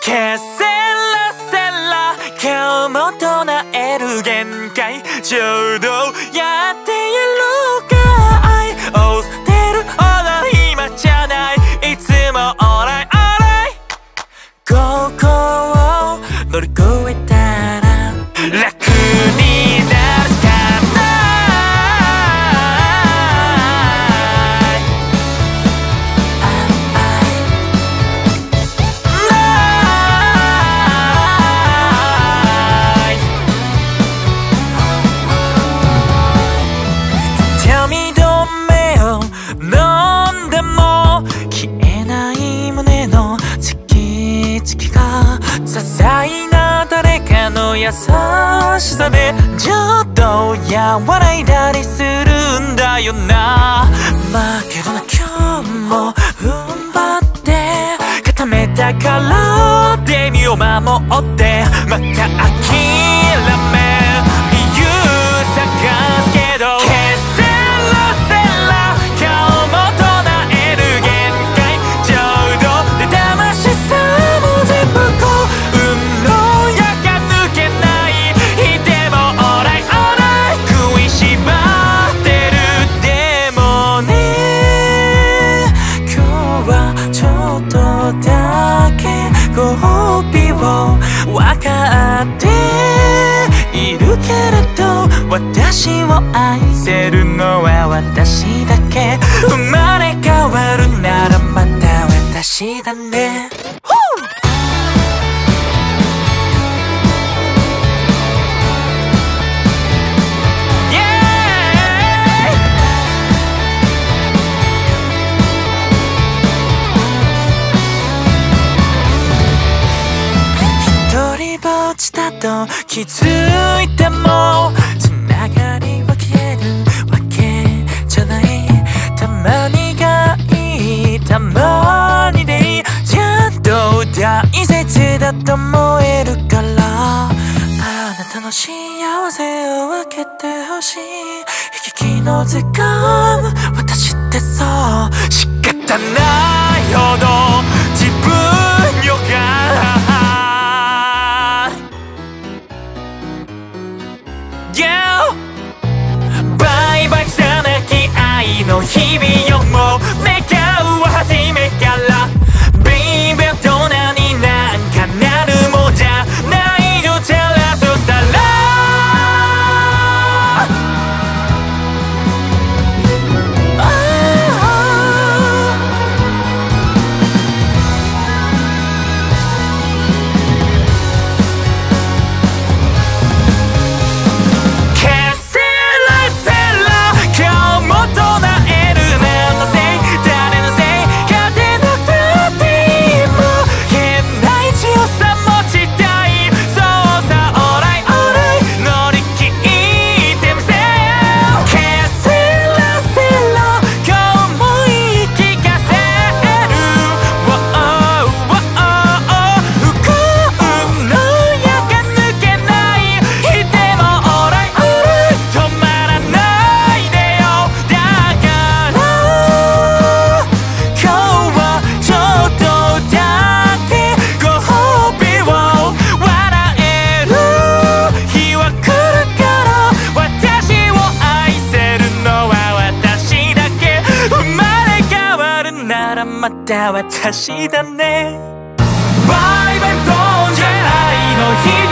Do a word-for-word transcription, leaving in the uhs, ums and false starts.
ケセラセラ今日も唱える限界ちょうどやってやろうか愛を捨てるほど暇じゃないいつもオーライオーライここを乗り越えたら楽になるしか些細な誰かの優しさでちょっと和らいだりするんだよな。まあけどな今日も踏ん張って固めたからで身を守ってまた諦め理由探すけどケセラセラ今日も唱える限界ちょうどで魂さも全部こう分かっているけれど私を愛せるのは私だけ生まれ変わるならまた私だねだと気づいてもつながりは消えるわけじゃないたまにがいいたまにでいいちゃんと大切だと思えるからあなたの幸せを分けてほしい行き来の時間私ってそう仕方ないほど自分よがバイバイじゃなき愛の日々をもう願うは初めからベイベーどんなになんかなるもんじゃないよチャラとしたらまた私だねバイバイ飛んじゃ愛の日